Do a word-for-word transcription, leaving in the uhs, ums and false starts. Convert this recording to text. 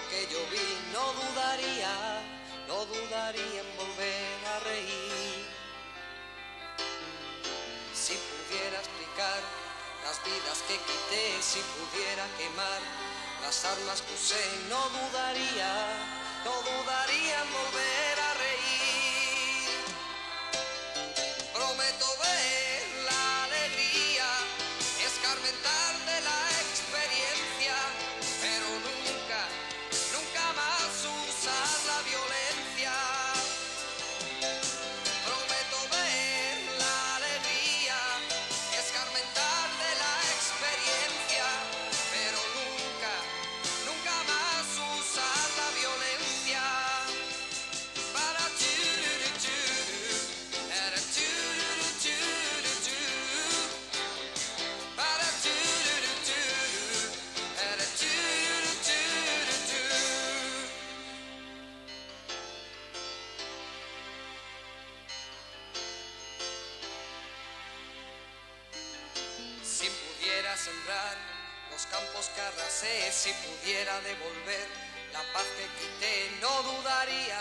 que yo vi, no dudaría, no dudaría en volver a reír. Si pudiera explicar las vidas que quité, si pudiera quemar las armas que usé, no dudaría, no dudaría en volver a reír. Prometo ver la alegría, escarmentar de la experiencia, pero nunca, nunca más usar la violencia. Prometo ver la alegría, escarmentar de la experiencia, pero nunca, nunca más usar la violencia. Para chururuturu, para chururuturu, para chururuturu, para chururuturu. Si pudiera sembrar los campos que arrasé, si pudiera devolver la paz que quité, no dudaría,